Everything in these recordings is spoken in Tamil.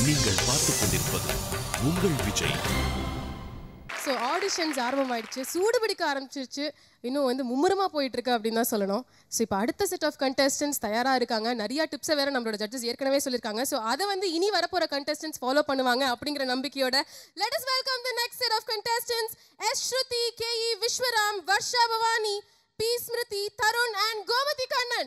நீங்கள் பார்த்துக் கொண்டிருப்பது உங்கள் விஜய். ஸோ ஆடிஷன்ஸ் ஆரம்பமாயிடுச்சு, சூடு பிடிக்க ஆரம்பிச்சிருச்சு, இன்னும் வந்து மும்முரமாக போயிட்டு இருக்கு அப்படின்னு தான் சொல்லணும். ஸோ இப்போ அடுத்த செட் ஆஃப் கண்டெஸ்டன்ஸ் தயாராக இருக்காங்க. நிறைய டிப்ஸை வேற நம்மளோட ஜட்ஜஸ் ஏற்கனவே சொல்லியிருக்காங்க. ஸோ அதை வந்து இனி வரப்போகிற கண்டெஸ்டன்ஸ் ஃபாலோ பண்ணுவாங்க அப்படிங்கிற நம்பிக்கையோட let us welcome the next set of contestants. S Shruti, KE Vishwaram, Varsha Bhavani, P Smriti, Tarun and Gomathi Kannan.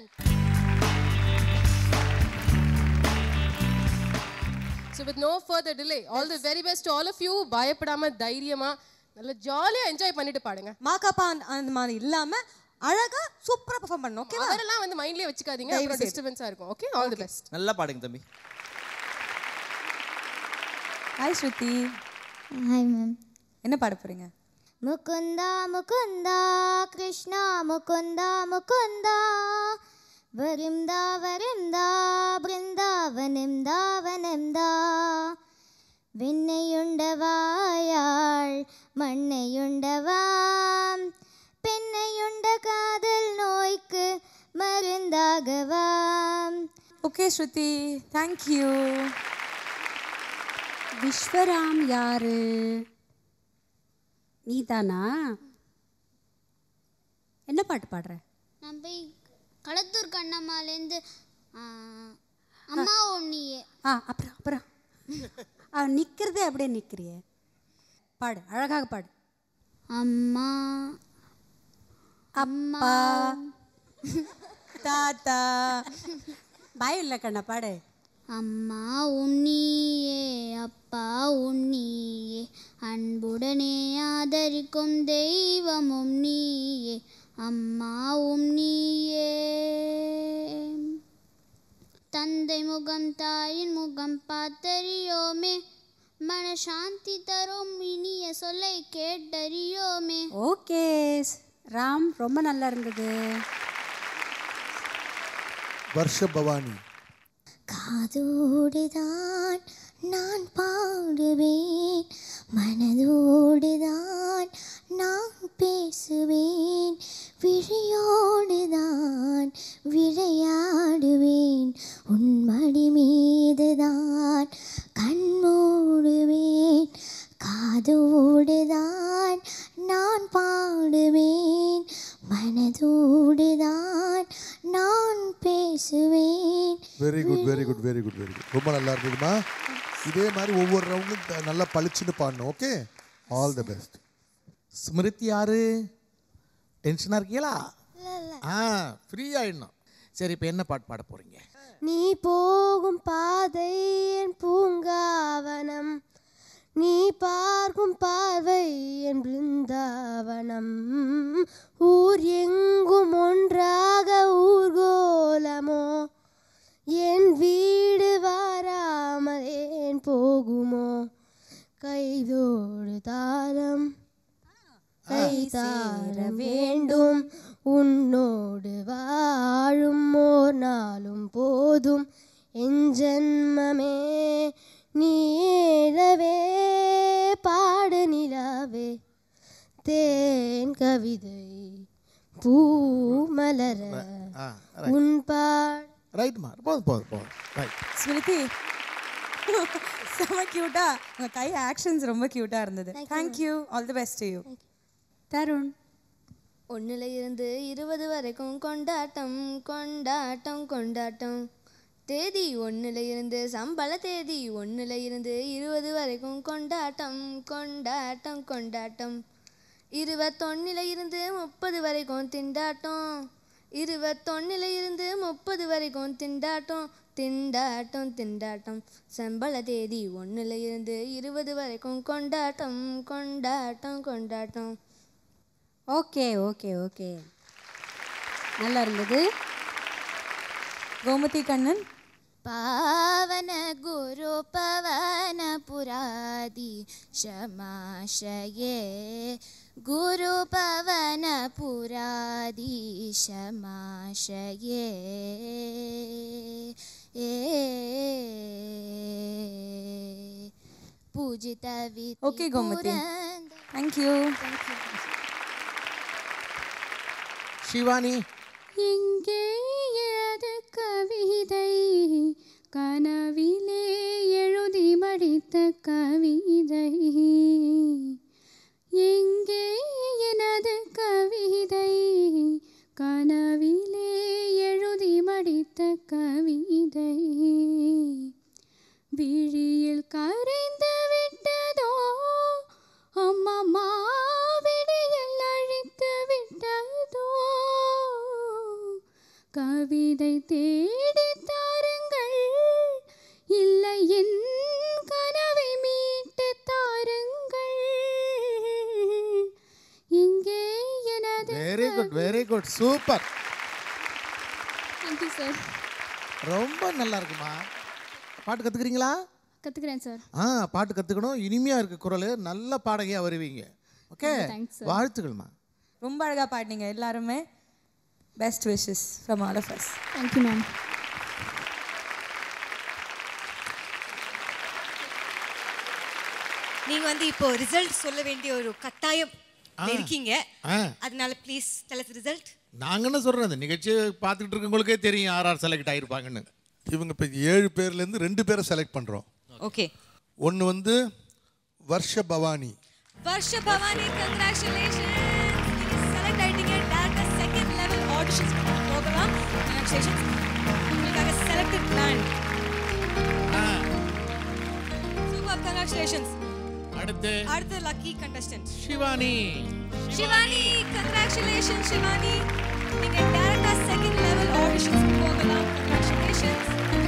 So with no further delay, all the very best to all of you. பயப்படாம தைரியமா நல்ல ஜாலியா என்ஜாய் பண்ணிட்டு பாடுங்க. மாக்காப்பா அந்த மாதிரி இல்லாம அழகா சூப்பரா பெர்ஃபார்ம் பண்ணனும். ஓகேவா? அதெல்லாம் வந்து மைண்ட்லயே வச்சுக்காதீங்க, அப்புறம் டிஸ்டர்பன்ஸா இருக்கும். Okay, all the best. நல்லா பாடுங்க தம்பி. ஹாய் ஸ்ருதி. Hi ma'am. என்ன பாட போறீங்க? முகுந்தா முகுந்தா கிருஷ்ணா முகுந்தா முகுந்தா வரிம்தா வரிம்தா பிருந்தாவனிம்தா வனிம்தா விண்ணையுண்டவாயாள் மண்ணையுண்டவாம் பெண்ணையுண்ட காதல் நோய்க்கு மருந்தாகவாம். Okay Shruti, thank you. Vishwaram யாரு? நீதானா? என்ன பாட்டு பாடுற? நான் போய் களத்தூர் கண்ணம்மாலேருந்து அம்மா ஒன்னியே. அப்புறம் நிற்கிறதே அப்படியே நிற்கிறிய. பாடு, அழகாக பாடு. அம்மா அப்பா தாத்தா பயம் இல்லை கண்ணா, பாடு. அம்மா உன்னியே அப்பா உன்னியே அன்புடனே ஆதரிக்கும் தெய்வமும் நீயே அம்மாவும் நீயே. தந்தை முகம் தாயின் முகம் பார்த்தறியோமே மனசாந்தி தரும் இனிய சொல்லை கேட்டறியோமே. ஓகே ராம், ரொம்ப நல்லா இருந்தது. வர்ஷ பவானி. காதோடுதான் நான் பாடுவேன், மனதோடுதான் நான் பேசுவேன், விழியோடுதான் விளையாடுவேன், உன் மடி மீதுதான் கண்மூடுவேன். காதோடுதான் நான் பாடுவேன், மனதோடுதான் நான் பேசுவேன். Very good very good very good very good. ரொம்ப நல்லா இருக்குதுமா. இதே மாதிரி ஒவ்வொரு ரவுண்டும் நல்லா பளிச்சுன்னு பாடணும். Okay, all the best. Smriti யாரு? டென்ஷனாக இருக்கீங்களா? ஃப்ரீ ஆயிடணும். சரி, இப்போ என்ன பாட்டு பாட போறீங்க? நீ போகும் பாதை என் பூங்காவனம், நீ பார்க்கும் பார்வை என் பிருந்தாவனம், ஊர் எங்கும் ஒன்றாக ஊர்கோலமோ, என் வீடு வாராமல் ஏன் போகுமோ, கைதோடு தாளம் கை தார வேண்டும், உன்னோடு வாழும் ஓர் நாளும் போதும், என் ஜன்மமே நீலவே பாடு நிலாவே, தேன் கவிதை பூ மலர உன் பாடு. ரைட்மா, போதும். ரைட். ஸ்மிருதி செம கியூட்டா, உங்க கை ஆக்ஷன்ஸ் ரொம்ப கியூட்டா இருந்தது. Thank you, all the best to you. Tarun. 1 இருந்து 20 வரைக்கும் கொண்டாட்டம் கொண்டாட்டம் கொண்டாட்டம், தேதி 1 இருந்து சம்பள தேதி 1 இருந்து 20 வரைக்கும் கொண்டாட்டம் கொண்டாட்டம் கொண்டாட்டம், 21 இருந்து 30 வரைக்கும் திண்டாட்டம், 21 இருந்து 30 வரைக்கும் திண்டாட்டம் திண்டாட்டம் திண்டாட்டம், சம்பள தேதி 1 இருந்து 20 வரைக்கும் கொண்டாட்டம் கொண்டாட்டம் கொண்டாட்டம். ஓகே ஓகே ஓகே, நல்லா இருந்தது. கோமதி கண்ணன். पावन गुरु पवन पुरादि क्षमाशये, गुरु पवन पुरादि क्षमाशये. पूजित okay Gomathi, thank you. Shivani. எங்கே அது கவிதை கனவிலே எழுதி மடித்த கவிதை எங்கே எனது கவிதை கனவிலே எழுதி மடித்த கவிதை விழியில் கரைந்து விட்டதோ அம்மா விழியில் அழித்து விட்டதோ கவிதை தேடி தாருங்கள் இல்லை என் கனவை மீட்டு தாருங்கள் இங்கே எனது very good super. Thank you sir. ரொம்ப நல்லா இருக்குமா. பாட்டு கற்றுக்குறீங்களா? கற்றுக்குறேன் சார். பாட்டு கற்றுக்கணும். இனிமையாக இருக்குது குரல். நல்ல பாடகையாக வருவீங்க. ஓகே, வாழ்த்துக்கள்மா. ரொம்ப அழகாக பாடினீங்க எல்லாருமே. Best wishes from all of us. Thank you ma'am. நீங்கள் வந்து இப்போ ரிசல்ட் சொல்ல வேண்டிய ஒரு கட்டாயம் இருக்கீங்க. அதனால ப்ளீஸ் டெல் அஸ் ரிசல்ட். நாங்கள் என்ன சொல்கிறோம், இந்த நிகழ்ச்சியை பார்த்துக்கிட்டு இருக்கவங்களுக்கே தெரியும் யார் செலக்ட் ஆகிருப்பாங்கன்னு. இவங்க இப்போ 7 பேர்லேருந்து 2 பேரை செலக்ட் பண்ணுறோம். ஓகே. ஒன்று வந்து வர்ஷ பவானி. வர்ஷ பவானி, கங்க்ராச்சுலேஷன்ஸ். நீங்கள் செலக்ட் ஆகிட்டீங்க. டேரக்டாக செகண்ட் லெவல் ஆடிஷன்ஸ் போகலாம். கங்க்ராச்சுலேஷன்ஸ். உங்களுக்காக செலக்டட் பிளான். Super, congratulations. அடுத்து lucky contestant Shivani. Congratulations Shivani. நீங்க டைரக்டா செகண்ட் லெவல் ஆடிஷன்ஸ் போகலாம். கங்க்ராச்சுலேஷன்ஸ்.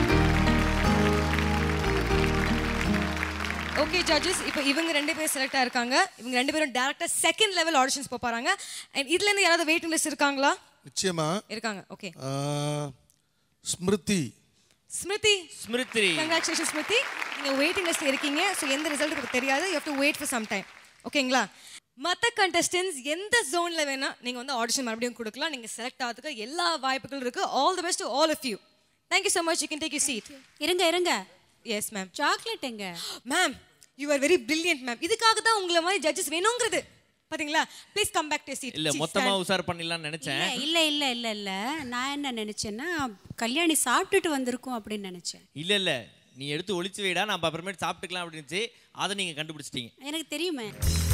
ஓகே ஜட்ஜஸ், இப்போ இவங்க 2 பேர் செலக்ட் ஆயிருக்காங்க. இவங்க 2 பேரும் டைரக்டா செகண்ட் லெவல் ஆடிஷன்ஸ் போறாங்க. அண்ட் இதுல இருந்து யாராவது வெயிட்டிங் லிஸ்ட் இருக்காங்களா? நிச்சயமா இருக்காங்க. ஓகே. ஸ்மிருதி. கங்க்ராச்சுலேஷன்ஸ் ஸ்மிருதி. நீங்க வெயிட்டிங் லிஸ்ட்ல இருக்கீங்க. ஸோ எந்த ரிசல்ட் உங்களுக்கு தெரியாது. You have to wait for some time. ஓகேங்களா? மற்ற கண்டஸ்டன்ஸ் எந்த ஜோனில் வேணால் நீங்கள் வந்து ஆடிஷன் மறுபடியும் கொடுக்கலாம். நீங்கள் செலக்ட் ஆகிறதுக்கு எல்லா வாய்ப்புகளும் இருக்குது. All the best to all of you. Thank you so much. You can take you seat. இருங்க. Yes ma'am. சாக்லேட் எங்க? Ma'am you are very brilliant ma'am. இதுக்காக தான் உங்களை மாதிரி ஜட்ஜஸ் வேணுங்கிறது. பாத்தீங்களா? Please come back to seat. இல்ல மொத்தமா உசார் பண்ணிடலாம்னு நினைச்சேன். இல்ல நான் என்ன நினைச்சேன்னா கல்யாணி சாப்பிட்டுட்டு வந்திருக்கோம் அப்படின்னு நினைச்சேன். இல்ல நீ எடுத்து ஒளிச்சு வைடா, நான் அப்புறமேட்டு சாப்பிட்டுக்கலாம் அப்படின்னு அதை நீங்க கண்டுபிடிச்சிட்டீங்க. எனக்கு தெரியுமே.